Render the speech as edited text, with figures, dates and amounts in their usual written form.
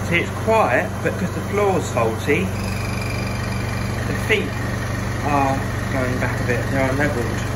See, it's quiet, but because the floor's faulty, the feet are going back a bit, they are levelled.